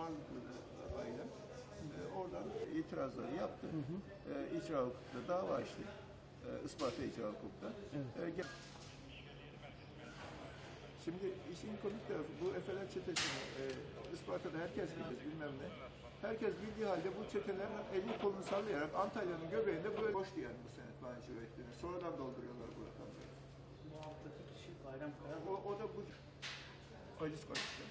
ağırlıklı aile. Oradan itirazları yaptı. İcra hukukta dava açtık. Isparta icra hukukta. Evet. Şimdi işin komik tarafı bu Efeler çetesini Isparta'da herkes bilir bilmem ne. Herkes bildiği halde bu çeteler elini kolunu sallayarak Antalya'nın göbeğinde böyle boştu yani bu senet maaşı ürettiğini. Sonradan dolduruyorlar bu rakamları. Bu alttaki kişi Bayram Kaya. O da bu polis konuştu.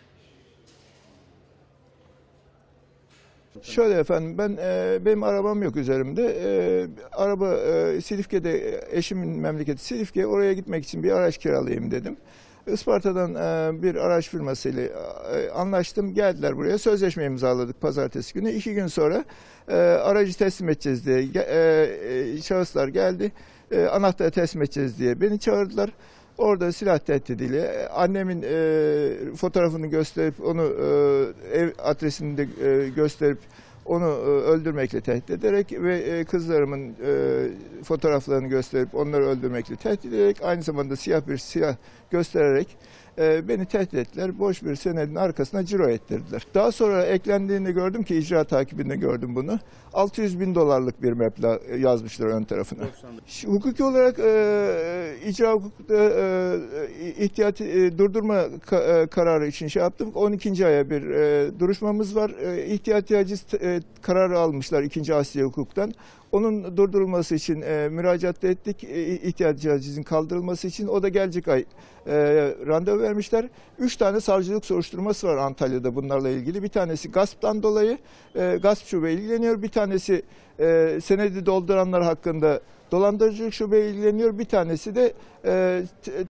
Şöyle efendim, benim arabam yok üzerimde. Araba Silifke'de, eşimin memleketi Silifke. Oraya gitmek için bir araç kiralayayım dedim. Isparta'dan bir araç firmasıyla anlaştım. Geldiler buraya. Sözleşme imzaladık pazartesi günü. 2 gün sonra aracı teslim edeceğiz diye şahıslar geldi. Anahtarı teslim edeceğiz diye beni çağırdılar. Orada silah tehdidiyle annemin fotoğrafını gösterip onu ev adresini de gösterip onu öldürmekle tehdit ederek ve kızlarımın fotoğraflarını gösterip onları öldürmekle tehdit ederek aynı zamanda siyah bir silah göstererek beni tehdit ettiler. Boş bir senedin arkasına ciro ettirdiler. Daha sonra eklendiğini gördüm ki icra takibinde gördüm bunu. 600.000 dolarlık bir meblağ yazmışlar ön tarafına. Hukuki olarak icra hukukta ihtiyati durdurma kararı için şey yaptım. 12. aya bir duruşmamız var. İhtiyati haciz kararı almışlar 2. Asliye hukuktan. Onun durdurulması için müracaat ettik. İhtiyati hacizin kaldırılması için. O da gelecek ay randevu vermişler. 3 tane savcılık soruşturması var Antalya'da bunlarla ilgili. Bir tanesi gasptan dolayı gasp şube ilgileniyor. Bir tanesi senedi dolduranlar hakkında dolandırıcılık şube ilgileniyor. Bir tanesi de